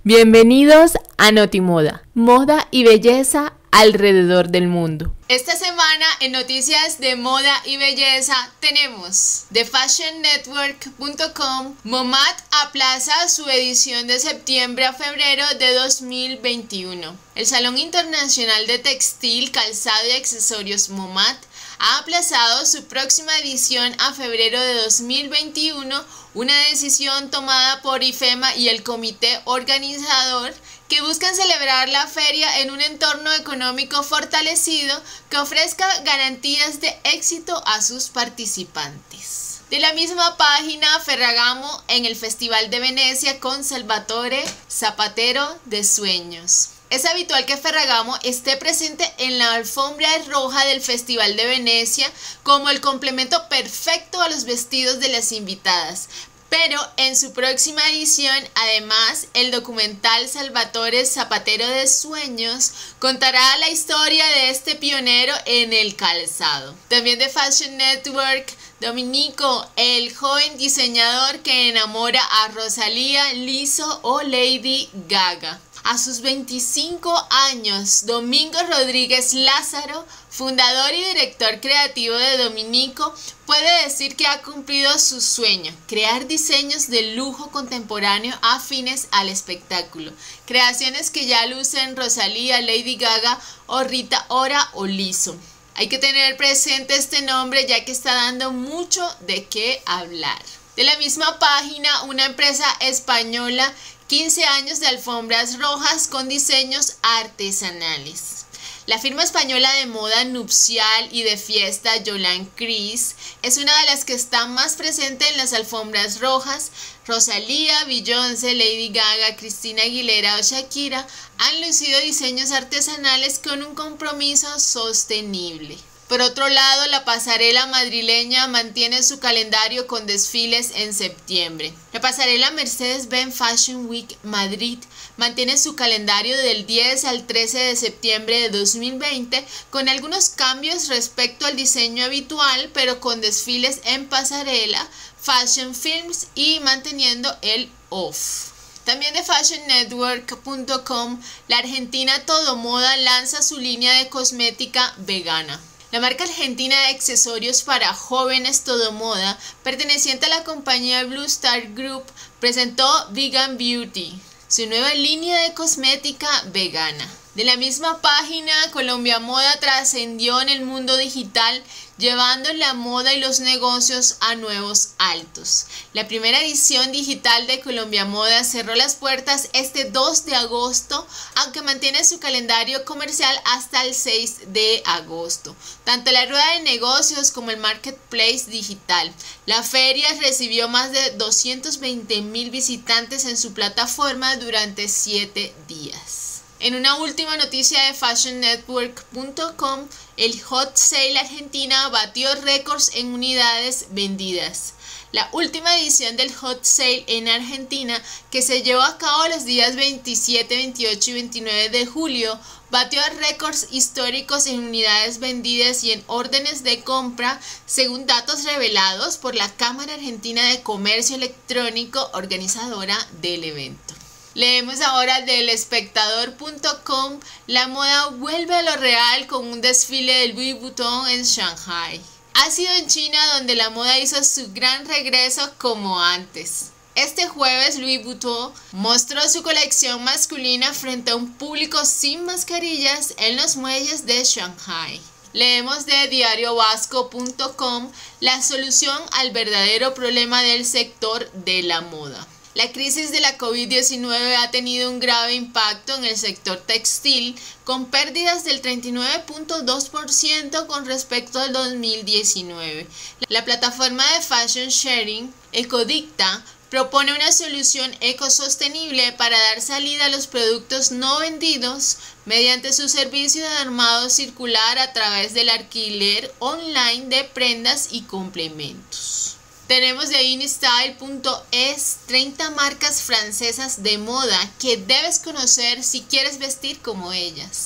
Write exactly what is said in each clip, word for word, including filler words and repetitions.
Bienvenidos a Notimoda, moda y belleza alrededor del mundo. Esta semana en noticias de moda y belleza tenemos de fashion network punto com, MoMAD aplaza su edición de septiembre a febrero de dos mil veintiuno. El Salón Internacional de Textil, Calzado y Accesorios MoMAD ha aplazado su próxima edición a febrero de dos mil veintiuno, una decisión tomada por IFEMA y el comité organizador que buscan celebrar la feria en un entorno económico fortalecido que ofrezca garantías de éxito a sus participantes. De la misma página, Ferragamo en el Festival de Venecia con Salvatore Zapatero de Sueños. Es habitual que Ferragamo esté presente en la alfombra roja del Festival de Venecia como el complemento perfecto a los vestidos de las invitadas. Pero en su próxima edición, además, el documental Salvatore Zapatero de Sueños contará la historia de este pionero en el calzado. También de Fashion Network, Domenico, el joven diseñador que enamora a Rosalía, Lizzo o Lady Gaga. A sus veinticinco años, Domingo Rodríguez Lázaro, fundador y director creativo de Domenico, puede decir que ha cumplido su sueño, crear diseños de lujo contemporáneo afines al espectáculo, creaciones que ya lucen Rosalía, Lady Gaga o Rita Ora o Lizzo. Hay que tener presente este nombre ya que está dando mucho de qué hablar. De la misma página, una empresa española, quince años de alfombras rojas con diseños artesanales. La firma española de moda nupcial y de fiesta Jolan Cris es una de las que está más presente en las alfombras rojas. Rosalía, Beyoncé, Lady Gaga, Christina Aguilera o Shakira han lucido diseños artesanales con un compromiso sostenible. Por otro lado, la pasarela madrileña mantiene su calendario con desfiles en septiembre. La pasarela Mercedes-Benz Fashion Week Madrid mantiene su calendario del diez al trece de septiembre de dos mil veinte con algunos cambios respecto al diseño habitual, pero con desfiles en pasarela, fashion films y manteniendo el off. También de fashion network punto com, la argentina Todo Moda lanza su línea de cosmética vegana. La marca argentina de accesorios para jóvenes Todo Moda, perteneciente a la compañía Blue Star Group, presentó Vegan Beauty, su nueva línea de cosmética vegana. De la misma página, Colombia Moda trascendió en el mundo digital, llevando la moda y los negocios a nuevos altos. La primera edición digital de Colombia Moda cerró las puertas este dos de agosto, aunque mantiene su calendario comercial hasta el seis de agosto. Tanto la rueda de negocios como el marketplace digital. La feria recibió más de doscientos veinte mil visitantes en su plataforma durante siete días. En una última noticia de fashion network punto com, el Hot Sale Argentina batió récords en unidades vendidas. La última edición del Hot Sale en Argentina, que se llevó a cabo los días veintisiete, veintiocho y veintinueve de julio, batió récords históricos en unidades vendidas y en órdenes de compra, según datos revelados por la Cámara Argentina de Comercio Electrónico, organizadora del evento. Leemos ahora del espectador punto com, la moda vuelve a lo real con un desfile de Louis Vuitton en Shanghai. Ha sido en China donde la moda hizo su gran regreso como antes. Este jueves Louis Vuitton mostró su colección masculina frente a un público sin mascarillas en los muelles de Shanghai. Leemos de diario vasco punto com, la solución al verdadero problema del sector de la moda. La crisis de la COVID diecinueve ha tenido un grave impacto en el sector textil, con pérdidas del treinta y nueve punto dos por ciento con respecto al dos mil diecinueve. La plataforma de fashion sharing, Ecodicta, propone una solución ecosostenible para dar salida a los productos no vendidos mediante su servicio de armado circular a través del alquiler online de prendas y complementos. Tenemos de InStyle punto es treinta marcas francesas de moda que debes conocer si quieres vestir como ellas.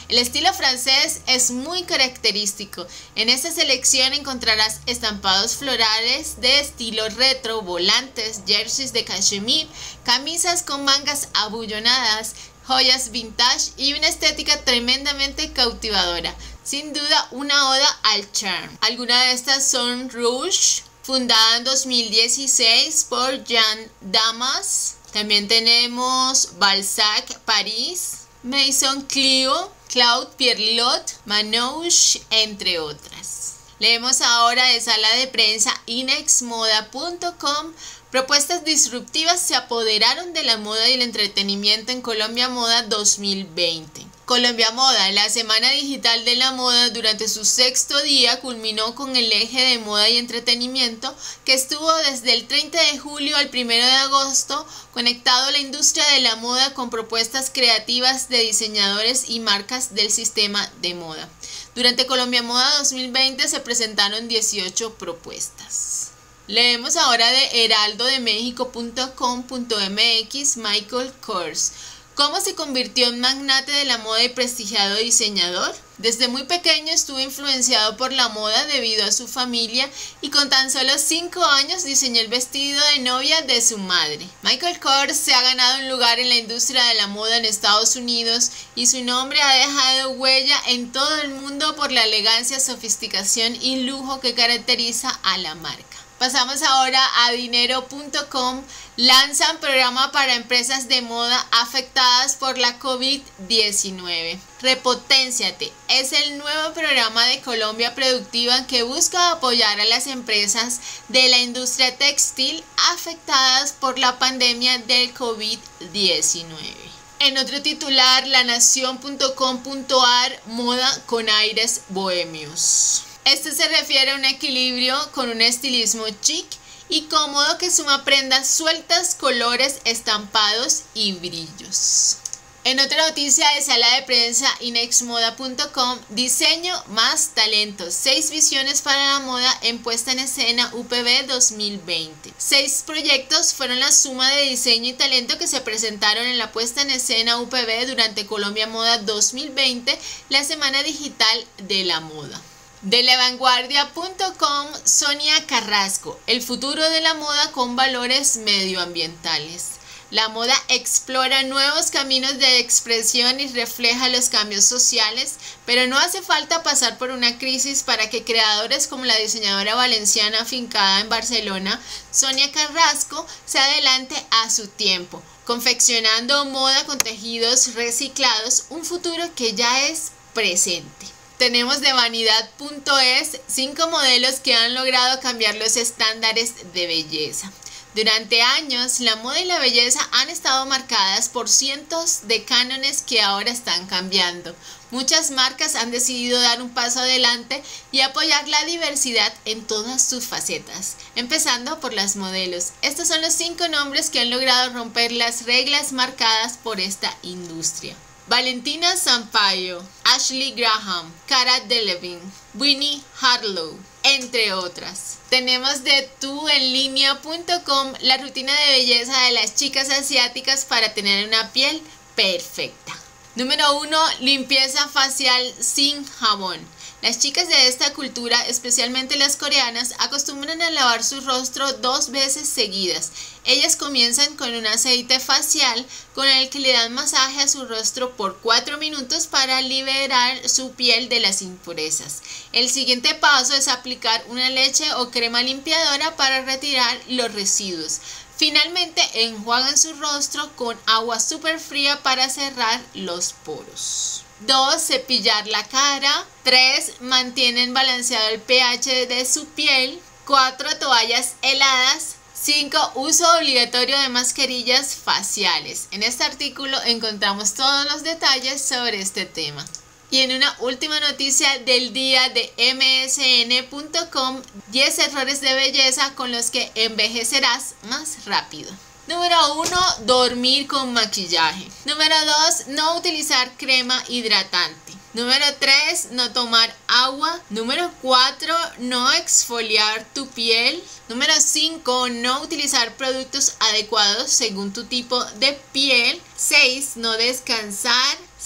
El estilo francés es muy característico. En esta selección encontrarás estampados florales de estilo retro, volantes, jerseys de cachemir, camisas con mangas abullonadas, joyas vintage y una estética tremendamente cautivadora. Sin duda una oda al charm. Algunas de estas son Rouge, fundada en dos mil dieciséis por Jean Damas. También tenemos Balzac Paris, Maison Clio, Claude Pierlot, Manouche, entre otras. Leemos ahora de sala de prensa inexmoda punto com. Propuestas disruptivas se apoderaron de la moda y el entretenimiento en Colombia Moda dos mil veinte. Colombia Moda, la semana digital de la moda, durante su sexto día culminó con el eje de moda y entretenimiento que estuvo desde el treinta de julio al primero de agosto conectado a la industria de la moda con propuestas creativas de diseñadores y marcas del sistema de moda. Durante Colombia Moda dos mil veinte se presentaron dieciocho propuestas. Leemos ahora de heraldo de méxico punto com punto m x Michael Kors. ¿Cómo se convirtió en magnate de la moda y prestigiado diseñador? Desde muy pequeño estuvo influenciado por la moda debido a su familia y con tan solo cinco años diseñó el vestido de novia de su madre. Michael Kors se ha ganado un lugar en la industria de la moda en Estados Unidos y su nombre ha dejado huella en todo el mundo por la elegancia, sofisticación y lujo que caracteriza a la marca. Pasamos ahora a dinero punto com. Lanzan programa para empresas de moda afectadas por la COVID diecinueve. Repoténciate es el nuevo programa de Colombia Productiva que busca apoyar a las empresas de la industria textil afectadas por la pandemia del COVID diecinueve. En otro titular, la nación punto com punto a r, moda con aires bohemios. Este se refiere a un equilibrio con un estilismo chic y cómodo que suma prendas sueltas, colores, estampados y brillos. En otra noticia de sala de prensa inexmoda punto com, diseño más talento, seis visiones para la moda en puesta en escena U P B dos mil veinte. Seis proyectos fueron la suma de diseño y talento que se presentaron en la puesta en escena U P B durante Colombia Moda dos mil veinte, la semana digital de la moda. De la vanguardia punto com, Sonia Carrasco, el futuro de la moda con valores medioambientales. La moda explora nuevos caminos de expresión y refleja los cambios sociales, pero no hace falta pasar por una crisis para que creadores como la diseñadora valenciana afincada en Barcelona, Sonia Carrasco, se adelante a su tiempo, confeccionando moda con tejidos reciclados, un futuro que ya es presente. Tenemos de vanidad punto es cinco modelos que han logrado cambiar los estándares de belleza. Durante años, la moda y la belleza han estado marcadas por cientos de cánones que ahora están cambiando. Muchas marcas han decidido dar un paso adelante y apoyar la diversidad en todas sus facetas, empezando por las modelos. Estos son los cinco nombres que han logrado romper las reglas marcadas por esta industria. Valentina Sampaio, Ashley Graham, Cara Delevingne, Winnie Harlow, entre otras. Tenemos de tu en línea punto com la rutina de belleza de las chicas asiáticas para tener una piel perfecta. Número uno. Limpieza facial sin jabón. Las chicas de esta cultura, especialmente las coreanas, acostumbran a lavar su rostro dos veces seguidas. Ellas comienzan con un aceite facial con el que le dan masaje a su rostro por cuatro minutos para liberar su piel de las impurezas. El siguiente paso es aplicar una leche o crema limpiadora para retirar los residuos. Finalmente, enjuagan su rostro con agua súper fría para cerrar los poros. dos. Cepillar la cara. tres. Mantienen balanceado el pH de su piel. cuatro. Toallas heladas. cinco. Uso obligatorio de mascarillas faciales. En este artículo encontramos todos los detalles sobre este tema. Y en una última noticia del día de M S N punto com, diez errores de belleza con los que envejecerás más rápido. Número uno. Dormir con maquillaje. Número dos. No utilizar crema hidratante. Número tres. No tomar agua. Número cuatro. No exfoliar tu piel. Número cinco. No utilizar productos adecuados según tu tipo de piel. seis. No descansar.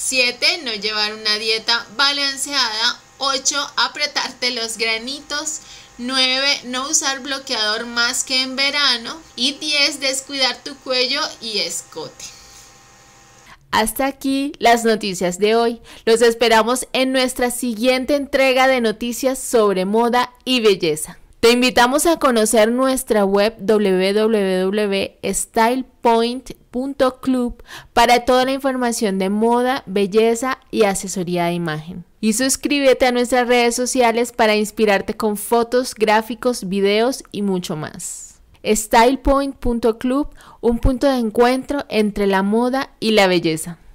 siete. No llevar una dieta balanceada. ocho. Apretarte los granitos. nueve. No usar bloqueador más que en verano. Y diez. Descuidar tu cuello y escote. Hasta aquí las noticias de hoy. Los esperamos en nuestra siguiente entrega de noticias sobre moda y belleza. Te invitamos a conocer nuestra web doble u doble u doble u punto style point punto club para toda la información de moda, belleza y asesoría de imagen. Y suscríbete a nuestras redes sociales para inspirarte con fotos, gráficos, videos y mucho más. style point punto club, un punto de encuentro entre la moda y la belleza.